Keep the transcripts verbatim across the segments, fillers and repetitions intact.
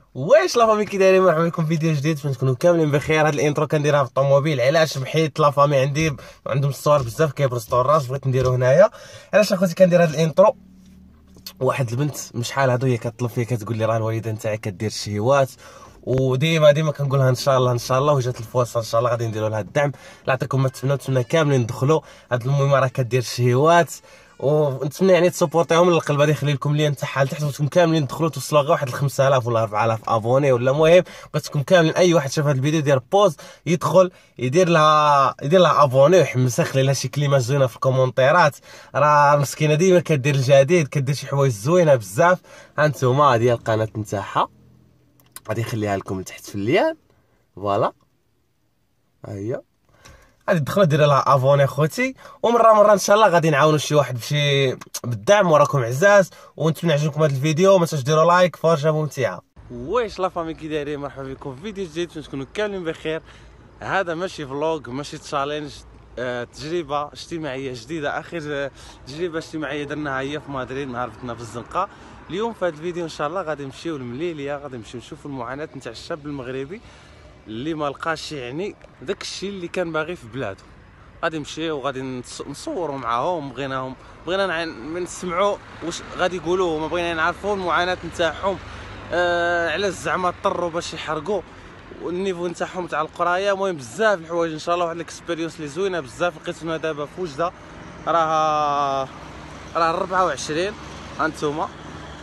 واش لا فامي كي دايرين؟ مرحبا بكم في فيديو جديد فين تكونوا كاملين بخير. هاد الانترو كنديرها في الطوموبيل، علاش؟ بحيث لا فامي عندي عندهم الصور بزاف كيبرزطوا الراس، بغيت نديرو هنايا. علاش اخوتي كندير هاد الانترو؟ واحد البنت من شحال هادو هي كطلب فيا كتقول لي راه الوالده نتاعي كدير الشهوات، وديما ديما كنقولها ان شاء الله ان شاء الله، وجات الفرصه ان شاء الله غادي نديروا لها الدعم. الله يعطيكم ما تمنوا، نتمنى كاملين ندخلوا. هاد المهمه راه كدير الشهوات، ونتمنى يعني تسبورتيهم من القلب. غادي نخلي لكم اللين تحت لتحت، وانتم كاملين تدخلوا توصلوا غير واحد ل خمسة آلاف ولا أربعة آلاف ابوني ولا. المهم بغيتكم كاملين اي واحد شاف هذا الفيديو يدير بوز، يدخل يدير لها يدير لها ابوني ويحمسها، يخلي لها شي كلمه زوينه في الكومونتيرات. راه مسكينه ديما كدير الجديد، كدير شي حوايج زوينه بزاف. ها انتم هذه هي القناه نتاعها، غادي نخليها لكم لتحت في اللين. فوالا ها هي، غادي تدخلوا ديروا لها افوني اخوتي، ومره مره ان شاء الله غادي نعاونوا شي واحد بشي بالدعم وراكم عزاز. ونتمنى يعجبكم هذا الفيديو، ما تنساوش ديروا لايك، فرجه ممتعه. واش لا فامي كي دايرين؟ مرحبا بكم في فيديو جديد فين تكونوا كاملين بخير. هذا ماشي فلوق، ماشي تشالنج، آه تجربه اجتماعيه جديده. اخر آه تجربه اجتماعيه درناها هي في مدريد، نهارتنا في الزنقه. اليوم في هذا الفيديو ان شاء الله غادي نمشيو لمليليه، غادي نمشيو نشوفوا المعاناه نتاع الشاب المغربي اللي ما لقاش يعني داك الشيء اللي كان باغي في بلاده. غادي نمشيو وغادي نصوروا معاهم، بغيناهم بغينا نسمعوا واش غادي يقولوا هما، بغينا نعرفوا المعاناه نتاعهم. آه علاش زعما اضطروا باش يحرقوا والنيفو نتاعهم تاع القرايه. المهم بزاف الحوايج ان شاء الله، واحد الاكسبيريونس اللي زوينه بزاف. لقيتونا دابا في وجده، راه راه أربعة وعشرين. هانتوما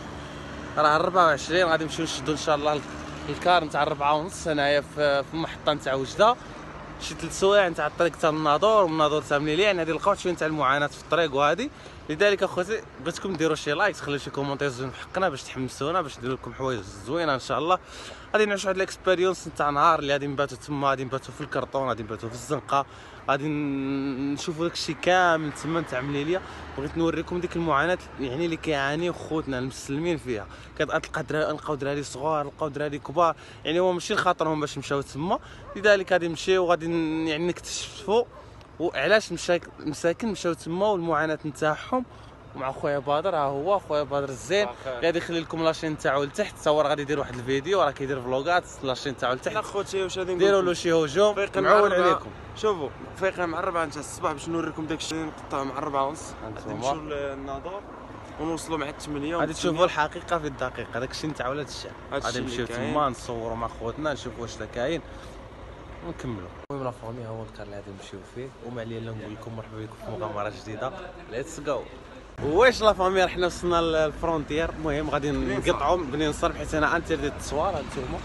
راه أربعة وعشرين، غادي نمشيو نشدوا ان شاء الله الكار نتاع أربعة ونص هنايا في المحطه نتاع وجده. شي ثلاث سوايع نتاع الطريق تاع الناظور ومن الناظور تاع مليليه، يعني هذه لقاوت شويه نتاع المعاناه في الطريق وهذه. لذلك اخوتي بغيتكم ديروا شي لايك، تخليو شي كومونتير زوين في حقنا باش تحمسونا، باش نديروا لكم حوايج زوينه ان شاء الله. غادي نعيشوا واحد الاكسبيريونس نتاع نهار اللي غادي نباتوا تما، غادي نباتوا في الكرطون، غادي نباتوا في الزنقه، غادي نشوفوا داكشي كامل تما نتاع مليليه. بغيت نوريكم ديك المعاناه يعني اللي كيعانيو خوتنا المسلمين فيها. كتلقى دراري، نلقاو دراري صغار، نلقاو دراري كبار، يعني هو ماشي لخاطرهم باش مشاو تما. لذلك غادي نمشيو وغادي يعني نكتشفوا وعلاش المساكن مشاو تما والمعاناه نتاعهم. ومع خويا بدر، ها هو خويا بدر الزين، غادي يخلي لكم لاشين تاعو لتحت. تصور غادي يدير واحد الفيديو، راه كيدير فلوغات، لاشين تاعو لتحت. اخوتي واش غادي ديروا له شي هجوم، معول عليكم. شوفوا فايقين مع الربعه نتاع الصباح باش نوريكم داكشي اللي نقطعوا مع الربعه ونص. غادي نمشيو للناظور ونوصلوا مع الثمانية، غادي تشوفوا الحقيقه في الدقيقه. داكشي نتاع ولاد الشعب. غادي نمشيو تما نصوروا مع خوتنا، نشوفوا واش كاين ونكملوا. المهم لا فامي، ها هو الكار اللي غادي نمشيو فيه، وما عليا الا نقول لكم مرحبا بكم في مغامره جديده. ليتس جو. واش لا فامي رحنا وصلنا للفرونتيير. المهم غادي نقطعوا بني نصر حيت انا انترديت التصوير هانتوما.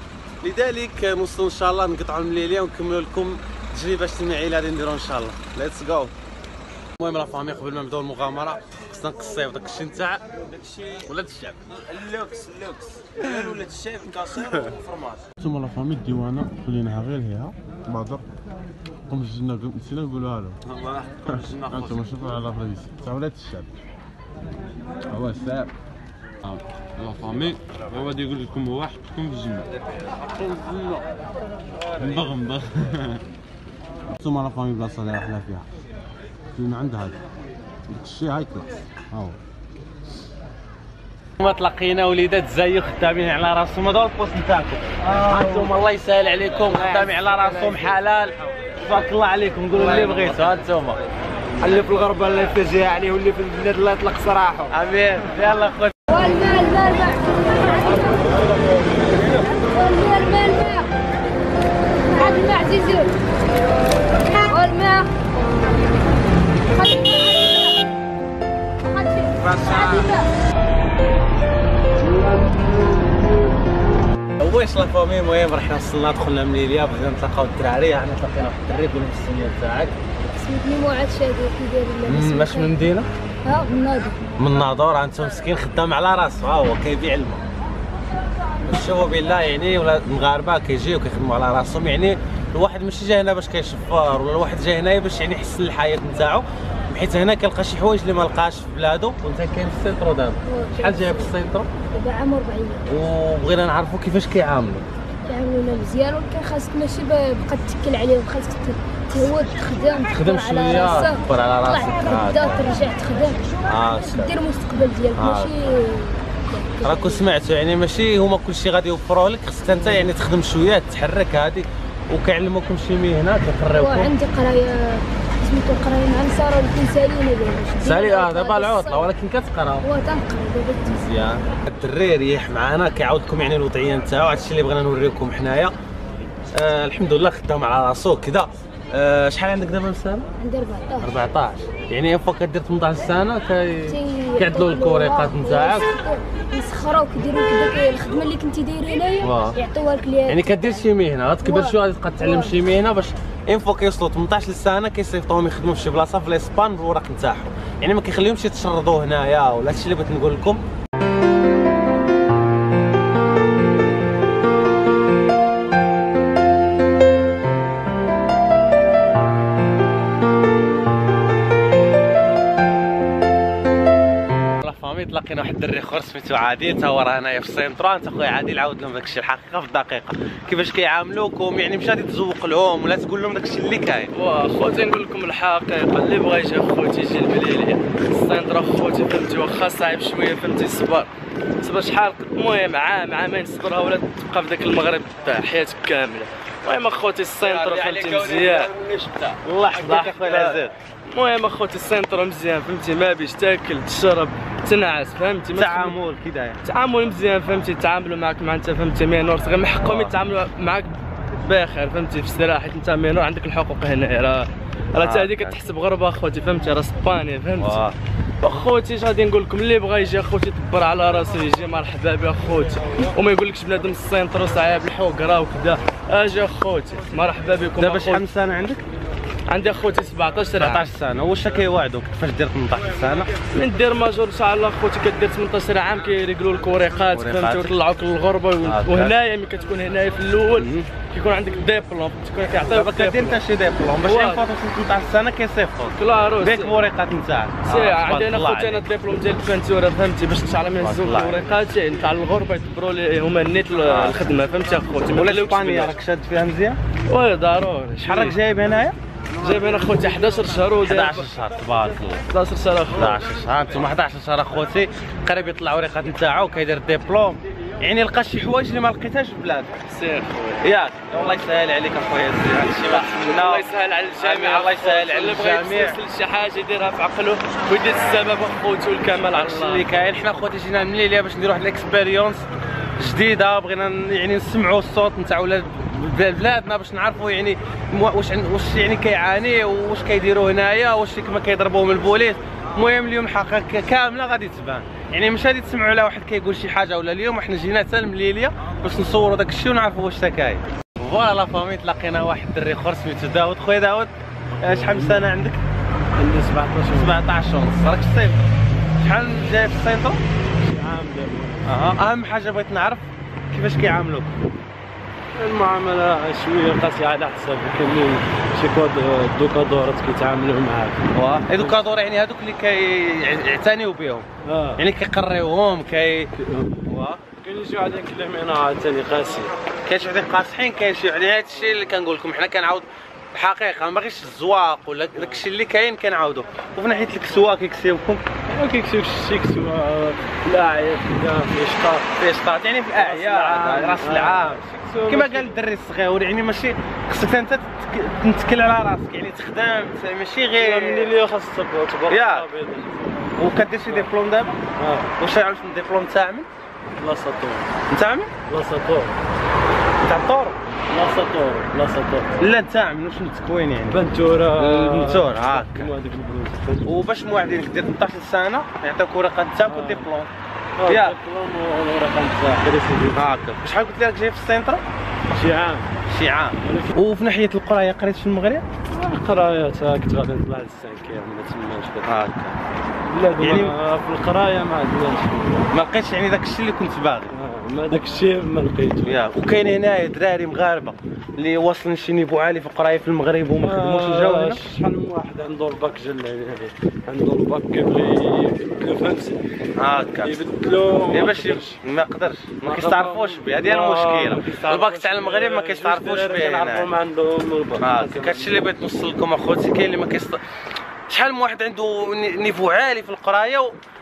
لذلك نوصلوا ان شاء الله نقطعوا المليليه ونكملوا لكم التجربه الاجتماعيه اللي غادي نديروها ان شاء الله. ليتس جو. المهم لا فامي، قبل ما نبداو المغامره خصنا نقصيو داكشي نتاع داكشي ولاد الشعب، اللوكس اللوكس ديال ولاد الشعب، كاسير وفرماج. ثم لا فامي الديوانه خليناها غير هي بدر. قوم جينا نسينا نقولوها لهم. الله يحفظكم جينا انتم شوفوا على بلاديس تاع ولاد الشعب. هو الشعب لا فامي، هو غادي يقول لكم هو حطكم في الجنه. مبغ مبغ. ثم لا فامي بلاصه اللي رحنا فيها كاين عند هذا داكشي هاي كلاس. ها هو ما تلقينا وليدات زايو خدامين على راسهم. هذا هو البوست نتاعكم. هانتوما الله يسهل عليكم، خدامين على راسهم حلال. تبارك الله عليكم، قولوا اللي بغيتوا. هانتوما اللي في الغربه الله يفرجها عليه، واللي في البلاد الله يطلق سراحه. امين. يلا خويا. والماء الماء الماء والماء الماء الماء هذا الماء عزيزي، والماء واش لا فامي. المهم رحنا وصلنا، دخلنا مليليه، بغينا نتلاقاو الدراري. حنا تلاقينا واحد الدري. قول لهم السميه تاعك. سميتني معاد شادي. كي داير؟ ماش من المدينه؟ ها من الناظور. من الناظور. انتم مسكين خدام على راسو، ها هو كيبيع الماء. نشوفوا بالله يعني ولاد المغاربه كيجيو كيخدموا على راسهم. يعني الواحد ماشي جاي هنا باش كيشفر، ولا الواحد جاي هنايا باش يعني يحسن الحياه نتاعو، حيت هنا كيلقى شي حوايج اللي ما لقاش في بلادو. وانت كاين في السينترو دابا، شحال جاي في السينترو؟ دابا عام وربعين. وبغينا نعرفوا كيفاش كيعاملوا. كيعاملونا مزيان، ولكن خاصك ماشي بقى تتكل عليهم، خاصك تهود تخدم تخدم شويه، تكبر على راسك، تبدا ترجع تخدم. اه دير المستقبل ديالك ماشي راكو سمعتوا يعني ماشي هما كلشي غادي يوفروه لك، خصك انت يعني تخدم شويه تحرك هذه، وكيعلموكم شي مهنه كيقريوكم. وعندي قرايه سميتو قرايه مع مسار ولكن سالينا دابا سالي اه دابا العطله ولكن كتقرا. هو تنقرا دابا مزيان. الدري ريح معنا كيعاود لكم يعني الوضعيه نتاعو، هادشي اللي بغينا نوريكم حنايا. آه الحمد لله خدام على راسو كذا. آه شحال عندك دابا من سنه؟ عندي أربعطاش. أربعطاش يعني فوق كدير ثمنطاش سنه كي... كيعدلوا الكوريقات نتاعك يسخروك يديروا لك داك الخدمه اللي كنتي داير هنايا يعطيوها لك ليها. يعني كدير شي مهنه غتكبر شويه غادي تبقى تتعلم شي مهنه باش ان فوا كيوصلوا ثمنطاش سنه كيصيفطوهم يخدموا في شي بلاصه في الاسبان بالوراق نتاعهم، يعني ما كيخليهمش يتشردوا هنايا ولا هادشي اللي بغيت نقول لكم. تلاقينا واحد الدري اخر سميتو عادل، تا هو راه هنايا في السينترو. انت خويا عادل عاود لهم داكشي الحقيقه في الدقيقه كيفاش كيعاملوكم، يعني مش غادي تزوق لهم ولا تقول لهم داكشي اللي كاين. خوتي نقول لكم الحقيقه اللي بغا يجي خوتي يجي البليلي السينترو خوتي فهمتي، واخا صعيب شويه فهمتي الصبر صبر شحال المهم عام عامين صبرها ولا تبقى في داك المغرب تاع حياتك كامله. المهم اخوتي السينترو فهمتي مزيان الله يحفظك اخويا العزيز. المهم اخوتي السينترو مزيان فهمتي، ما بيش تاكل تشرب تنعس فهمتي، تعامل كي داير تعامل مزيان فهمتي، يتعاملوا معك مع انت فهمتي مينور غير من حقهم يتعاملوا معك بخير فهمتي في السراحه، حيت انت مينور عندك الحقوق هنا. راه راه حتى هذيك كتحسب غربه اخوتي فهمتي، راه اسبانيا فهمتي. اخوتي اش غادي نقول لكم، اللي بغا يجي اخوتي يدبر على راسو يجي مرحبا به اخوتي، وما يقولكش بنادم السينترو صعيب الحوق راه وكذا. اجي اخوتي مرحبا بكم. دابا شحال من سنه عندك؟ عندي اخوتي سبعطاش سبعطاش سنه. واش كيوعدوك كيفاش دير ثمنطاش سنه؟ من دير ماجور ان شاء الله اخوتي كدير ثمنطاش عام كيريقلوا لك وريقات فهمتي ويطلعوك للغربه. وهنايا ملي كتكون هنايا في الاول كيكون عندك ديبلوم تكون كيعطيوك كدير انت شي ديبلوم باش ان فوا توصل ثمنطاش سنه كيصيفطوك كلارو ديك الوريقات نتاعك. سي عندي انا خوتي انا الديبلوم ديال البانتوره فهمتي باش ان شاء الله نهزو الوريقات نتاع الغربه يدبروا لي هما النيت الخدمه فهمتي اخوتي. ولا اسبانيا راك شاد فيها مزيان؟ وي ضروري. شحال راك جايب هنايا؟ جايب انا خوتي حداش شهر وداير حداش شهر تبارك الله. حداش شهر اخويا حداش شهر انتم حداش شهر اخوتي قريب يطلع وريقات نتاعو كيدير الدبلوم، يعني لقى شي حوايج اللي ما لقيتهاش في بلادك. سي خويا ياك الله يسهل عليك اخويا زين هادشي ما تسناو. الله يسهل على الجميع الله يسهل على الجميع. اللي شي حاجه يديرها في عقله ويدير السبب اخوتي والكمال على الله. اللي كاين حنا اخوتي جينا من ليليا باش نديرو واحد الاكسبيريونس جديده، بغينا يعني نسمعوا الصوت نتاع ولاد بلادنا باش نعرفوا يعني واش واش يعني كيعاني واش كيديروا هنايا واش كما كيضربوهم البوليس. المهم اليوم الحقيقه كامله غادي تبان، يعني مش غادي تسمعوا على واحد كيقول شي حاجه ولا اليوم احنا جينا حتى المليليه باش نصوروا داك الشيء ونعرفوا واش كاين. فوالا لا فامي تلاقينا واحد الدري اخر سميتو داود. خويا داود شحال من سنه عندك؟ عندي سبعطاش سبعطاش ونص. راك في الصيف شحال جاي في السينترو؟ شي عام دابا. اها اهم حاجه بغيت نعرف كيفاش كيعاملوك. المعامله شويه قاسيه على حسب كاينين شي كود دوكادورات كيتعاملوا معاك. واه ايدوكادور يعني هذوك اللي كيعتنيو بهم اه يعني كيقريوهم كي واه كاين شي واحد كلمينا عاوتاني قاسي، كاين شي وحدين قاصحين كاين شي وحدين. هذا الشيء اللي كنقول لكم حنا كنعاود الحقيقه ما باغيش الزواق ولا داك الشيء اللي كاين كنعاودو. وفي ناحيه الكسوه كيكسيوكم ما كيكسيوش شي كسوه في الاعياد كذا في شطاط في شطاط يعني في الاعياد راس العام كما قال الدري الصغير، يعني ماشي خصك انت تنتكل على راسك يعني تخدم ماشي غير من اللي خاصك تبقى ياك. وكدير شي ديبلوم دابا؟ اه واش عارف الديبلوم تاع من؟ لا ساطور نتاع من؟ لا ساطور تاع الطور؟ لا ساطور لا ساطور لا نتاع من شنو التكوين يعني؟ بنتورة البنتور هاكا. هذيك البلوز وباش موعدينك دير ثمنطاش سنه يعطيوك ورقه نتاعك والديبلوم ياك ياك الدبلوم والورقه نتاعك بريسيدي هاكا. شحال قلت لك جاي في السينترا؟ شي عام شي عام. وفي ناحيه القرايه قريت في المغرب؟ القرايات كنت غادي نطلع للسانكيام ولا تماش هاكا. لا يعني في القرايه ما عندناش ما لقيتش يعني داك الشيء اللي كنت باغي. ما داك الشيء ما لقيتو. ياك. وكاين هنايا دراري مغاربه اللي واصلين شي نيفو عالي في القرايه في المغرب وما خدموش الجو هنا. شحال من واحد عنده الباك جل يعني عنده الباك كيبغي يبدلو فهمتي هاكا يبدلو يا باش ما قدرش ما كيستعرفوش به. هذه هي المشكله، الباك تاع المغرب ما كيستعرفوش به هنا. ما عندهم الباك. هاكا هادشي اللي بغيت نوصل لكم اخوتي. كاين اللي ما كيست شحال من واحد عنده نيفو عالي في القرايه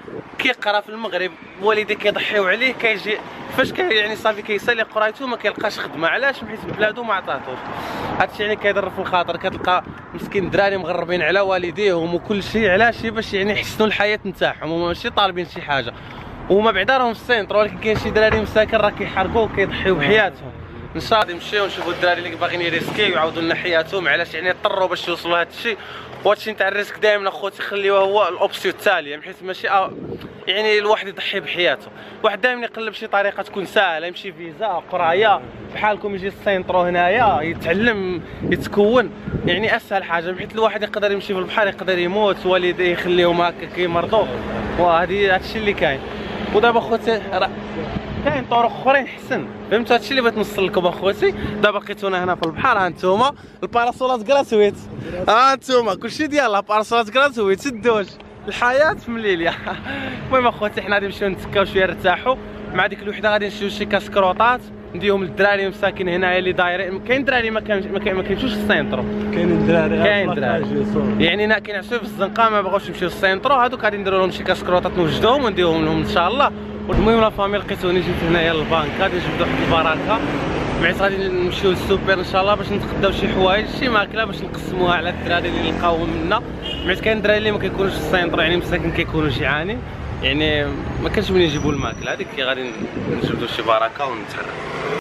كيقرا في المغرب والديه كيضحيو عليه كيجي فاش كي يعني صافي كيسالي قرايته ما كيلقاش خدمه. علاش؟ حيت بلادو ما عطاتوش. هادشي يعني كيضر في الخاطر. كتلقى مسكين الدراري مغربين على والديهم وكل شيء. علاش؟ باش يعني يحسنوا الحياه نتاعهم وماشي طالبين شي حاجه. وما بعدا راهم في السنتر، ولكن كاين شي دراري مساكن راه كيحاربوا وكيضحيو بحياتهم. ان شاء الله نمشيو نشوفوا الدراري اللي باغيين يريسكيو ويعاودوا لنا حياتهم. علاش؟ يعني اضطروا باش يوصلوا لهذا الشيء. وهادشي نتاع الريسك دائما اخوتي خليوه هو الاوبسيون التاليه، بحيث ماشي أ... يعني الواحد يضحي بحياته. واحد دائما يقلب شي طريقه تكون سهله، يمشي فيزا قرايه بحالكم، يجي السينترو هنايا يتعلم يتكون، يعني اسهل حاجه. بحيث الواحد يقدر يمشي في البحر يقدر يموت، والديه يخليهم هكا كيمرضوا، وهذه هادشي اللي كاين. ودابا اخوتي راه كاين طرق اخرين حسن، فهمتوا؟ هادشي اللي بغيت نوصل لكم اخوتي. دابا لقيتونا هنا في البحر، ها انتوما الباراسولات كراتويت، ها انتوما كلشي ديالها باراسولات كراتويت، سدوش الحياه مليليه. المهم اخوتي حنا غادي نمشيو نتسكاو شويه نرتاحوا مع ديك الوحده. غادي نشريو شي كاسكروطات نديهم للدراري مساكن هنايا اللي دايرين. كاين دراري ما كان ما كيمشيوش للسينترو، كاينين دراري كاين دراري يعني كينعسوا في الزنقه ما بغاوش يمشيو للسينترو. هادوك غادي نديروا لهم شي كاسكروطات نوجدوهم ونديوهم لهم ان شاء الله. المهم لا فامي لقيتوني جيت هنايا للبنك، غادي نجبدوا واحد البركه. معيت غادي نمشيو للسوبر ان شاء الله باش نتغداو شي حوايج شي ماكله باش نقسموها على الدراري اللي نلقاوهم منا. معيت كاين الدراري اللي ما كيكونوش في السينتر يعني مساكن كيكونوا جيعانين، يعني ما كانش من يجيبوا الماكله. هذيك كي غادي نجبدوا شي بركه ونتحرك.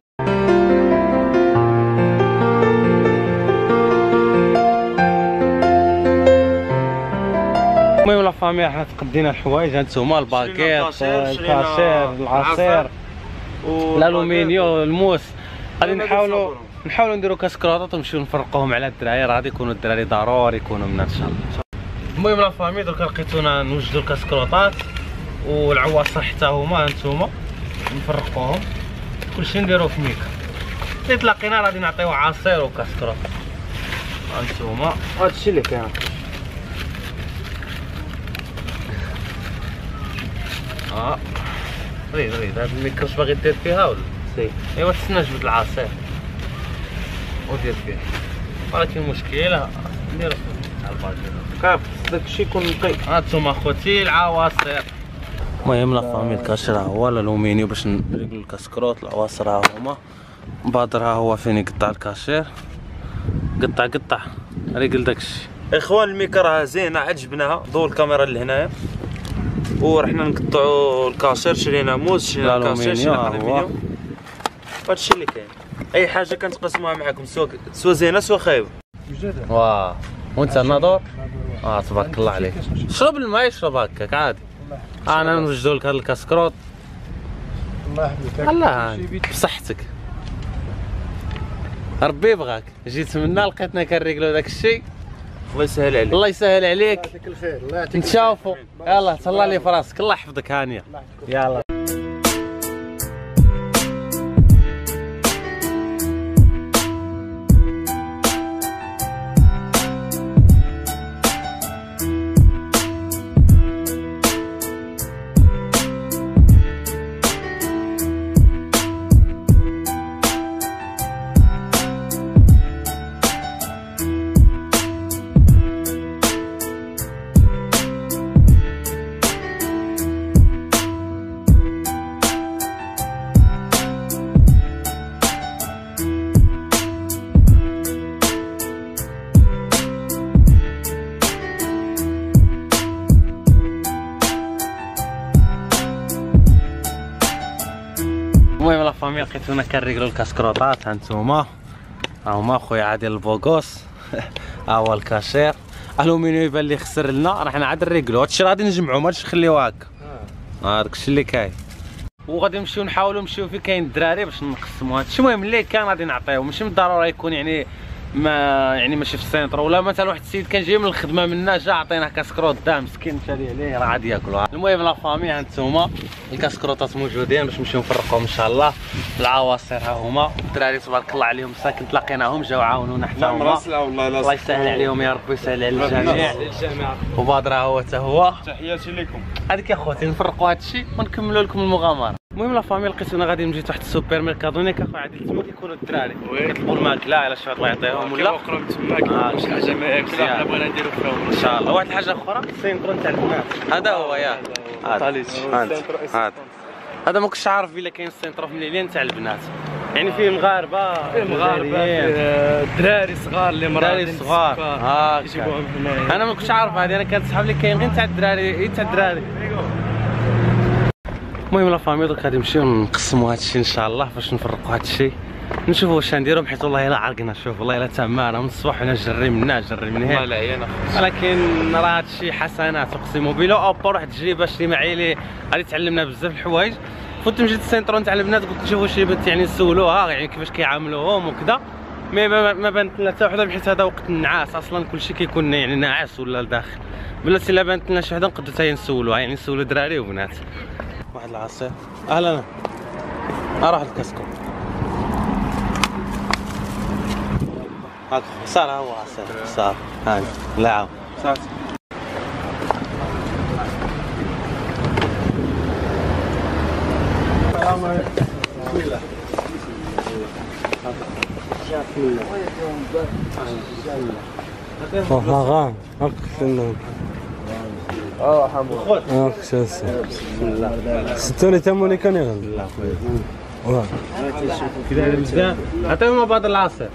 المهم لا فامي حنا تقدينا الحوايج، هانتوما الباكيط الكاشير العصير الالومنيو الموس. غادي نحاولوا نحاولوا نديروا كاسكروطات ونمشيو نفرقوهم على الدراري. راه غادي يكونوا الدراري ضروري يكونوا منا ان شاء الله. المهم لا فامي درك لقيتونا نوجدوا الكاسكروطات والعواصر حتى هما هانتوما نفرقوهم، كلشي نديروه في ميكا. اللي تلاقينا غادي نعطيوه عصير وكاسكروط هانتوما. هادشي اللي كاين. اه ريد ريد هاد الميكا واش باغي دير فيها ولا؟ سي ايوا تسنى جبد العصير ودير فيها، ولكن المشكل نديرو على الباكيط كاف داكشي يكون نقي. هانتوما اخوتي العواصر. المهم لا فامي الكاشير ها هو الالومنيو باش نريقلو الكاسكروط. العواصر ها هما. بدر ها هو فين يقطع الكاشير، قطع قطع ريقل داكشي. اخوان الميكا راه زينه عجبناها. ضو الكاميرا اللي هنايا ورحنا نقطعوا الكاشير. شرينا موز، شرينا الكاشير، شرينا الالومنيوم. هادشي اللي كاين. اي حاجه كنتقاسموها معكم سواء سواء زينه سواء خايبه. واه وانت الناظور؟ اه تبارك الله عليك. شرب الماء يشرب هكاك عادي. انا نوجدوا لك هذا الكاسكروط. الله يحفظك. الله يعاونك بصحتك. ربي يبغاك. جيت منا لقيتنا كنريقلو داك الشيء. الله يسهل عليك. الله يسهل عليك. يعطيك الخير. الله يعطيك نتشافوا. يلاه تهلا لي في راسك. الله يحفظك هانيه. يلا المهم لا فامي لقيتونا كنريقلو الكاسكروطات. هانتوما ها هما خويا عادل البوغوس. ها هو الكاشير. الومنيو يبان لي خسر لنا، راه حنا عاد نريقلو. هادشي راه غادي نجمعو ماغاديش نخليوه هكا. ها داكشي اللي كاين. وغادي نمشيو نحاولو نمشيو فين كاين الدراري باش نقسمو هادشي. المهم اللي كان غادي نعطيوه، ماشي بالضروره يكون يعني ما يعني ماشي في السينتر. ولا مثلا واحد السيد كان جاي من الخدمه منا جا عطيناه كاسكروط دا مسكين مشى عليه راه غادي ياكلوها. المهم لا فامي هانتوما الكاسكروطات موجودين باش نمشيو نفرقوهم ان شاء الله. العواصر ها هما. الدراري تبارك الله عليهم مساكن تلاقيناهم جاو عاونونا حتى هما. الله يسهل عليهم يا ربي يسهل على الجميع. وبادر ها هو حتى هو. تحياتي لكم. هذيك يا خوتي نفرقوا هادشي ونكملوا لكم المغامره. المهم لا فامي لقيتونا غادي نمشيو واحد السوبر ميركادونيك اخويا عادل. تما كيكونوا الدراري كيطلبوا الماكله على شي واحد الله يعطيهم ولا كيوقروا تماك شي حاجه ما كل حنا بغينا نديرو فيهم ان شاء الله. واحد الحاجه اخرى السينترو تاع البنات هذا هو ياك. طاليت هذا هذا ما كنتش عارف الا كاين السنترو في مليلين تاع البنات، يعني فيه مغاربه فيه مغاربه فيه دراري صغار اللي دراري صغار اه يجيبوهم هنايا. انا ما كنتش عارف هذه، انا كانت صحاب لي كاين غير تاع الدراري تاع الدراري. المهم لا فامي درك غادي نمشيو نقسموا هذا الشيء ان شاء الله فاش نفرقوا هذا الشيء، نشوفوا واش نديروا، حيت والله الا عرقنا. شوف والله الا تماره من الصباح وانا جري منا جري من هنا، والله العيان ولكن راه هذا الشيء حسنات اقسم بالله. اوبا واحد التجربه شري معايا لي غادي تعلمنا بزاف الحوايج. فوت مشيت السنترو نتاع البنات قلت نشوفوا شي بنت يعني نسولوها يعني كيفاش كيعاملوهم وكذا، مي ما, ما بانت لنا حتى وحده بحيث هذا وقت النعاس اصلا كلشي كيكون يعني ناعس ولا لداخل. بلاتي الا بانت لنا شي وحده نقدروا حتى نسولوها، يعني نسولوا دراري وبنات. واحد العصير اهلا اروح الكاسكو هاك صار هو عصير صار هاي لا عاود صار غان هاك كنا اه حمود هاك شاس بسم الله ستوني تموني كان يغل واه كذا مزيان عطيهم بعض العصير.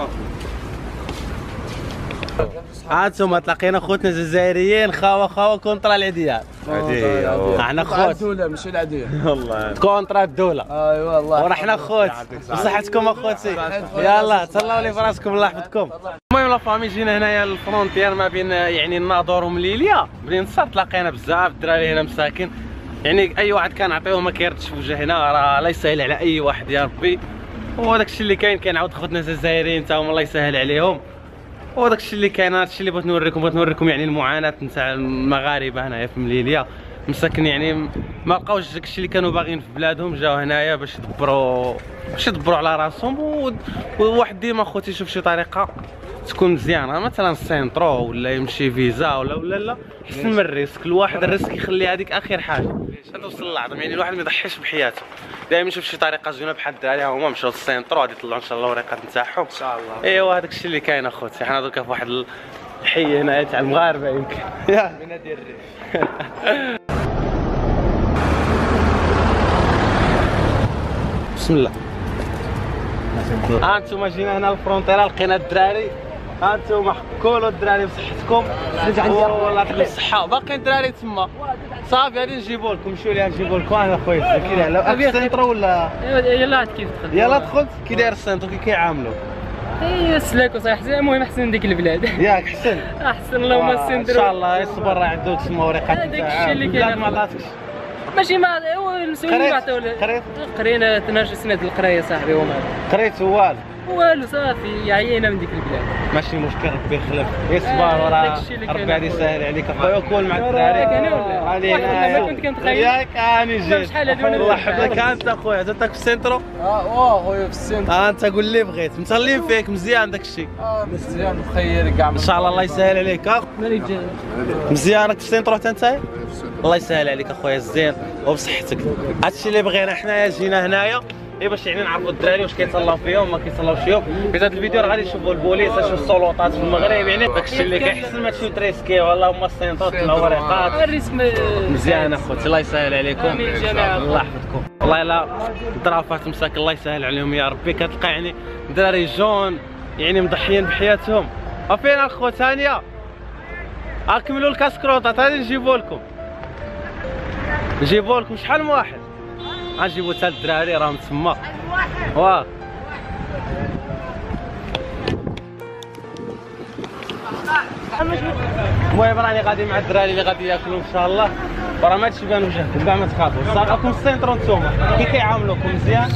هانتوما تلاقينا خوتنا الجزائريين خاوه خاوه كونترا العديان. احنا خوت الدولة ماشي العادية والله كونترا الدولة. ايوا والله ورحنا خوت بصحتكم اخوتي. يلا تهلاو لي فراسكم الله يحفظكم. المهم لا فامي جينا هنايا للفرونتيير ما بين يعني الناظور ومليليا، بلين صار تلاقينا بزاف الدراري هنا مساكن، يعني اي واحد كان عطيوه ما كيردش في وجه هنا، راه الله يسهل على اي واحد يا ربي. وهذاك الشيء اللي كاين كاين عاود خوتنا الجزائريين تا هما الله يسهل عليهم، وهذاك الشيء اللي كاين. هذا الشيء اللي بغيت نوريكم، بغيت نوريكم يعني المعاناه نتاع المغاربه هنايا في مليليا مساكن، يعني ما لقاوش داك الشيء اللي كانوا باغيين في بلادهم، جاو هنايا باش يدبروا باش يدبروا على راسهم. وواحد ديما خوتي يشوف شي طريقه تكون مزيانه، مثلا السينترو ولا يمشي فيزا ولا ولا لا حسن من الريسك. الواحد الريسك يخلي هذيك اخر حاجه باش توصل للعظم، يعني الواحد ما يضحيش بحياته، دائما يشوف شي طريقه زوينه بحال الدراري هما مشاو للسينترو غادي يطلعوا ان شاء الله الوريقات نتاعهم ان شاء الله. ايوا هذاك الشيء اللي كاين اخوتي. حنا دركا في واحد الحي هنايا تاع المغاربه يمكن يا بنادي الريف. بسم الله. ها انتم جينا هنا الفرونتيرا لقينا الدراري، ها انتم كولوا الدراري بصحتكم والله يعطيك الصحه. باقي الدراري تما صافي غادي نجيبوا لكم، مشيو لي نجيبوا لكم. انا خويا كي داير لا السنترو ولا يلا كيف تدخل يلا دخلت كي داير السنترو كي كيعاملوا اي سلاك وصايح زين. المهم احسن من ديك البلاد ياك حسن احسن اللهم السندرو ان شاء الله يصبر راه عنده تسمى وريقات هذاك الشيء اللي كاين ما عطاتكش ماشي ما هو المسؤولين ما عطاو قريت قرينا اثنا عشر سنه القرايه صاحبي وما قريت والو والو صافي عيينا من ديك البلاد. ماشي مشكل ربي يخلف يصبر وراه ربي غادي يسهل عليك اخويا. وكل مع الدراري راني انا ما كنت كنتخيل ياك راني جيت شحال هادو الله يحفظك. انت اخويا انت في السنترو اه خويا في السنترو. اه انت قول لي بغيت متهلين فيك مزيان داك الشيء. اه مزيان مخير كاع ان شاء الله الله يسهل عليك. مزيان راك في السنترو حتى انت الله يسهل عليك اخويا الزين وبصحتك. هادشي اللي بغينا حنايا جينا هنايا اي باش يعني نعرفوا الدراري واش كيتهلاو فيهم ما كيتهلاوش فيهم. في هذا الفيديو راه غادي يشوفوا البوليس شوفوا السلطات في المغرب، يعني داكشي اللي كيحسن ما تمشيو تريسكي والله هما السينطات الوريقات. الرسم مزيان اخوتي الله يسهل عليكم الله يحفظكم. والله الا الظرافات مساك الله يسهل عليهم يا ربي. كتلقى يعني دراري جون يعني مضحيين بحياتهم. وفين اخو ثانيه اكملوا الكاسكروطات هذه نجيبوا لكم نجيبوا لكم شحال من واحد غنجيبوا حتى الدراري راهم تما واه. المهم راني غادي مع الدراري اللي غادي ياكلوا ان شاء الله، وراه ما هادشي بان وجهكم كاع ما تخافوا. صافي راكم في السينترو نتوما كي كيعاملوكم مزيان.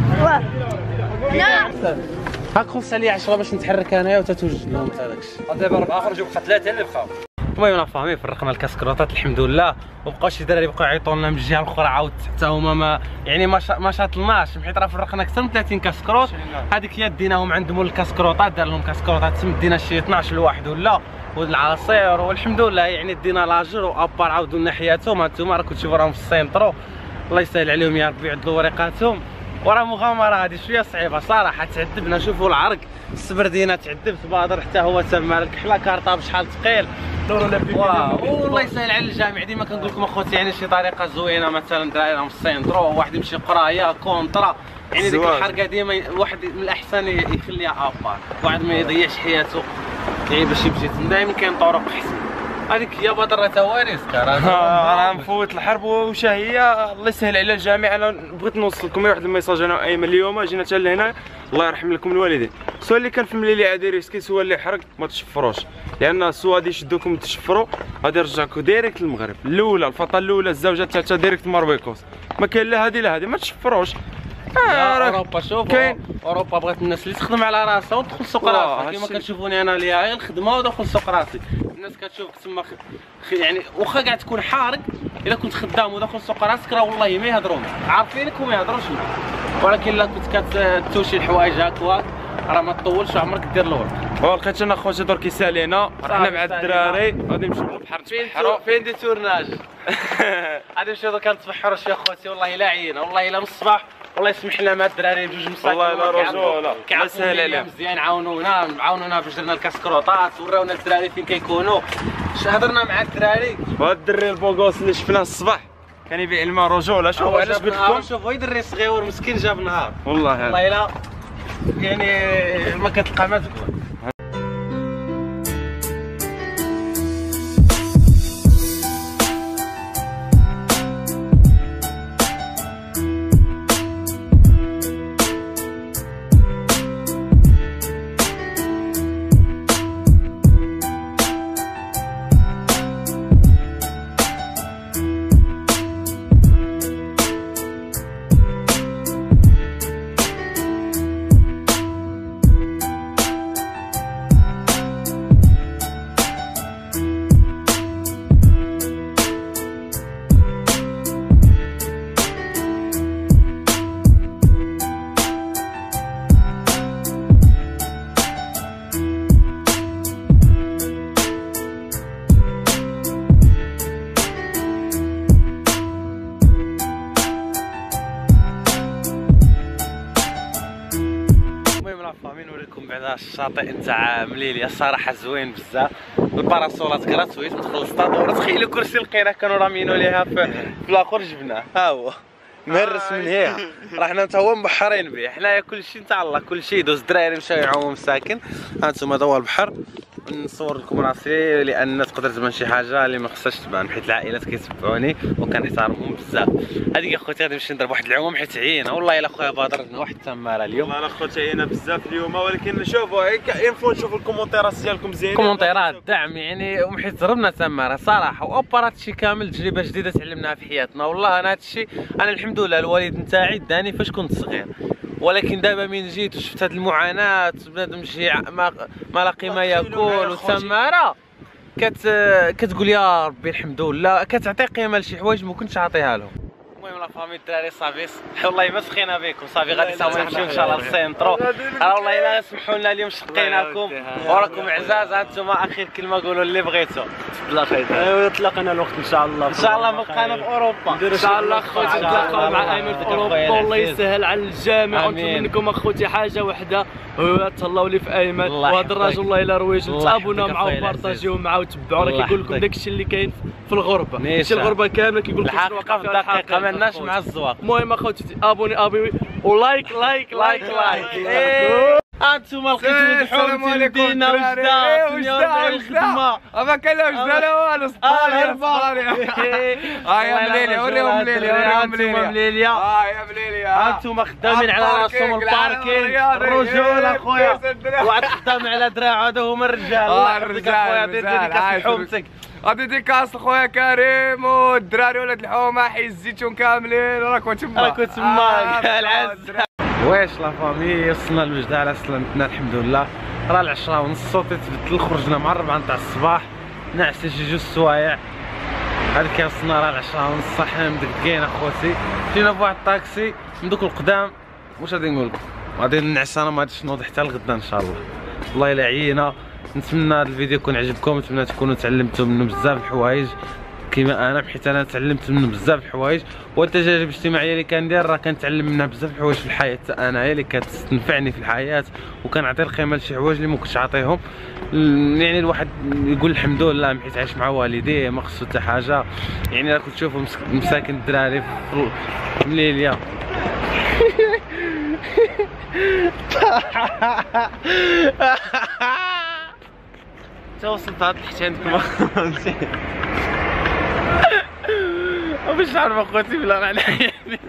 هاك خلص عليا عشرة باش نتحرك انايا وتتوجد لهم حتى داكشي. دابا ربعه خرجوا بقى ثلاثه اللي بقاو. المهم انا فاهمين فرقنا الكاسكروطات الحمد لله، وبقاو شي دراري بقاو يعيطوا لنا من الجهه الاخرى عاود حتى هما ما يعني ما ما شاطلناش، حيت راه فرقنا اكثر من ثلاثين كاسكروط. هذيك هي ديناهم عند مول الكاسكروطات دار لهم كاسكروطات تم دينا شي اثناش لواحد ولا والعصير والحمد لله يعني دينا لاجر وابار عاودوا لنا حياتهم. هانتوما راكم تشوفوا راهم في السينترو الله يسهل عليهم يا ربي يعدلوا وريقاتهم. وراه مغامره هذه شويه صعيبه صراحه تعذبنا. شوفوا العرق السبردينه تعذبت بادر حتى هو تما الكحله كارطاب شحال ثقيل دوروا لا بي واو والله يسهل على الجامع. ديما كنقول لكم اخوتي يعني شي طريقه زوينه مثلا دراري راهم في السينترو واحد يمشي قرايه كونطرا يعني ديك الحركه ديما واحد من الاحسن يخليها ابار واحد ما يضيعش حياته يعني باش يمشي دائما كاين طرق احسن. هذيك هي بدر تواريس راه نفوت الحرب وشهيه الله يسهل على الجميع. انا بغيت نوصل لكم واحد الميساج انا ايمن اليوم جينا حتى لهنا الله يرحم لكم الوالدين. السؤال اللي كان في مليلي عادي ريسكي سوا اللي حرق ما تشفروش لان السوا غادي يشدوكم تشفروا غادي يرجعكم ديريكت للمغرب. الاولى الفطه الاولى الزوجه الثالثه ديريكت ماربيكوس ما كاين لا هذه لا هذه ما تشفروش. آه اوروبا شوف كاين اوروبا بغات الناس اللي تخدم على راسها وتدخل سوق راسها كيما كتشوفوني انا ليا غير الخدمه ودخل سوق راسي. الناس كتشوفك تما خ... يعني واخا كاع تكون حارق الا كنت خدام وداخل سوق راسك راه والله ما يهضروا عارفينك وما يهضروش معاك. ولكن الا كنت كتوشي الحوايج هكاك راه ما تطولش عمرك دير الورق. ولقيت انا خوتي درك يسالينا رحنا مع الدراري غادي نمشيو للبحر نتبحروا. فين دي تورناج غادي نمشيو درك نتبحروا شي خوتي والله الا عينا والله الا من الصباح والله يسمح لنا مع الدراري بجوج مساكن والله الا رجوله الله يسهل عليهم مزيان عاونونا عاونونا باش درنا الكاسكروطات وراونا الدراري فين كيكونوا هضرنا مع الدراري. وهذا الدري البوغوس اللي شفناه الصباح كان يبيع الماء رجوله. شوف علاش قلت لكم شوف هو الدري الصغيور مسكين جاب نهار والله والله الا يعني ما كتلقى ما تقول. نوريكم بعدا الشاطئ نتاع مليليا الصراحه زوين بزاف. الباراسولات كراتويت ندخل للسطادور تخيلوا كرسي لقيناه كانوا رامينو ليها في, في الاخر جبناه ها هو مهرس من هنا راه حنا تا هو مبحرين به حنايا كلشي نتاع الله كلشي يدوز الدراري مشاو يعوموا مساكن. ها انتم هذا هو البحر نصور لكم راسي لان تقدر تبان شي حاجه اللي ما خصهاش تبان حيت العائلات كيتبعوني وكنحترمهم بزاف. هذيك اخوتي غادي نمشي نضرب واحد العوم حيت عيينا والله الا خويا بدر واحد التماره اليوم. والله انا خوتي عيينا بزاف اليوم ولكن شوفوا انفو نشوفوا الكومونتيرات ديالكم زينين كومونتيرات دعم يعني وحيت ضربنا تماره صراحه واوبرات شي كامل تجربه جديده تعلمناها في حياتنا. والله انا هذا الشيء انا الحمد لله الوالد نتاعي داني فاش كنت صغير ولكن دابا من جيت وشفت هذه المعاناه بنادم يمشي ما ما لاقي ما ياكل والتماره كت كتقول يا ربي الحمد لله كتعطي قيمه لشي حوايج ما كنتش عاطيها لهم. المهم لا فامي الدراري صافي والله ما سخينا بكم صافي غادي صافي نمشيو ان شاء الله للسينترو. راه والله الا سمحوا لنا اليوم شقيناكم وراكم عزاز. انتم اخر كلمه قولوا اللي بغيتوا. تفضل خير تلاقينا الوقت ان شاء الله ان شاء الله بقانا في اوروبا ان شاء الله خوتي نتلاقاو مع ايمن في اوروبا والله يسهل على الجامع. وانتم منكم اخوتي حاجه وحده هو تهلاو لي في ايمن وهذا الراجل والله الا رويج تابونا معاه وبارطاجيو معاه وتبعوا راه كيقول لكم داكشي اللي كاين في الغربه ماشي الغربه كامله كيقول لكم الحقيقه في الدقيقه ما لناش مع الزواق. المهم اخوتي ابوني ابي ولايك لايك لايك لايك. انتم لقيتوا الحوم ديالنا وجده الخدمه ما كان لا وجده والو صباري صباري. ها يا مليليا وريهم مليليا وريهم مليليا ها يا مليليا انتم خدامين على راسهم الباركين الرجول اخويا واحد خدام على دراعه هذا هما الرجال. الله يحفظك اخويا دير ديكاس لحومتك غادي ديكاس لخويا كريم والدراري ولاد الحومه حي الزيتون كاملين راكم تما راكم تما العز. واش لا فامي وصلنا لوجده على سلامتنا الحمد لله. راه العشرة ونص صوتي تبدل خرجنا مع الربعة نتاع الصباح نعسي شي جوج سوايع هاد كيوصلنا راه العشرة ونص حنا مدقدقين اخوتي. جينا بواحد الطاكسي من دوك القدام واش غادي نقول لكم غادي نعس انا ما غاديش نوض حتى لغدا ان شاء الله. والله الا عيينا. نتمنى هذا الفيديو يكون عجبكم نتمنى تكونوا تعلمتوا منه بزاف الحوايج كيما انا، بحيث انا تعلمت منه بزاف الحوايج، والتجارب الاجتماعيه اللي كندير راه كنتعلم منها بزاف الحوايج في الحياه انايا اللي كتنفعني في الحياه، وكنعطي القيمه لشي حوايج اللي ما كنتش عاطيهم. يعني الواحد يقول الحمد لله حيت عايش مع والديه ما خصو حتى حاجه. يعني راه كنت تشوفوا مساكن الدراري في الليليا تا وصلت عاد تحت عندكم فهمتي. باش نعرف اخوتي بلا راه نحياني.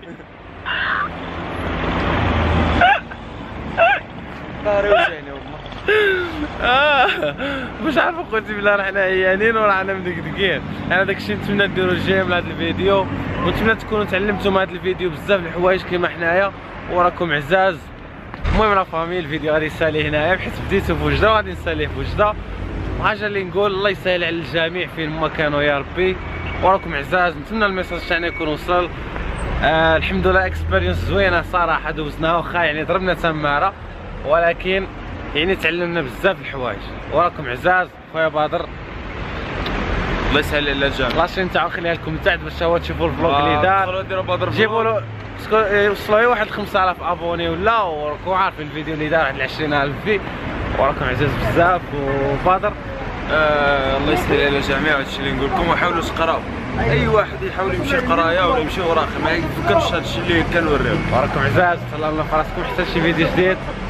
طاري وجاني اه باش عارف اخوتي بلا راه حنا عيانين ورانا مدقدقين. انا داكشي نتمنى ديروا الجيم لهذا الفيديو، ونتمنى تكونوا تعلمتوا من هذا الفيديو بزاف د الحوايج كيما حنايا وراكم عزاز. المهم لا فامي الفيديو غادي يسالي هنايا بحيث بديتو بوجده وغادي نساليه بوجده. وحاجه اللي نقول الله يسهل على الجميع فين ما كانوا يا ربي، وراكم عزاز. نتمنى الميساج تاعنا يكون وصل. آه الحمد لله اكسبيرينس زوينه صراحه دوزناها، واخا يعني ضربنا تماره ولكن يعني تعلمنا بزاف الحوايج. وراكم عزاز. خويا بدر الله يسهل على الجميع. لاشين تاعو نخليها لكم تحت باش هو تشوفوا الفلوق اللي دار. ديروا بدر جيبوا له وصلوا لي واحد خمسة آلاف ابوني ولا، وراكم عارفين الفيديو اللي دار واحد عشرين ألف في. وراكم عزاز بزاف. وبدر آه الله يسهل على الجميع. هادشي اللي نقول لكم، وحاولوا تقراو. اي واحد يحاول يمشي قرايه ولا يمشي وراك ما يفكرش هادشي اللي كنوريو. وراكم عزاز. تهلاو لنا في راسكم حتى شي فيديو جديد.